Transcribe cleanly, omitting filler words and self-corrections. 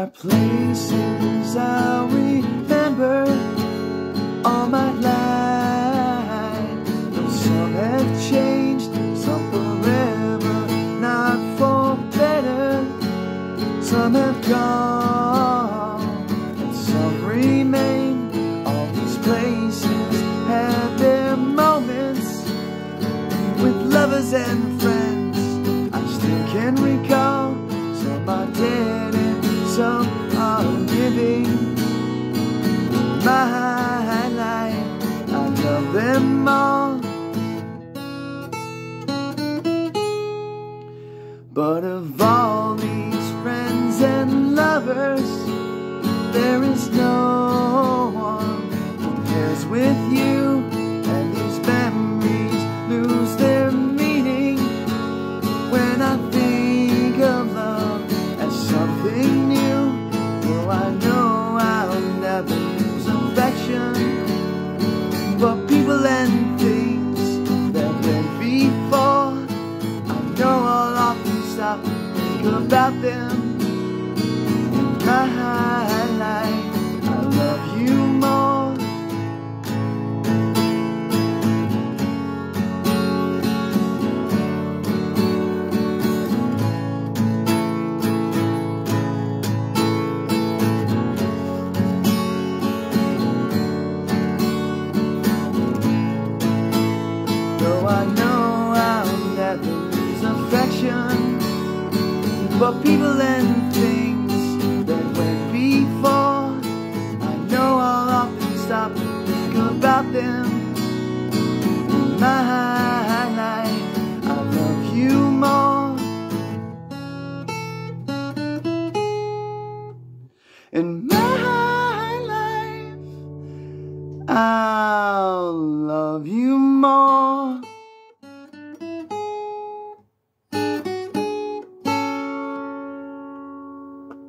are places I'll remember all my life. Though some have changed, some forever, not for better. Some have gone, and some remain. All these places have their moments with lovers and friends. I still can recall. Some are dead and some are living. In my life, I love them all. But of all these friends and lovers, there is no one who compares with you. And these memories lose their meaning when I think of love as something new. Though I know I'll never lose affection for people and things that went before. I know I'll often stop and think about them. In my life, I love you more. Though I know I'll never lose affection for people and things that went before. I know I'll often stop and think about them. In my life, I love you more. In my life, I'll love you more.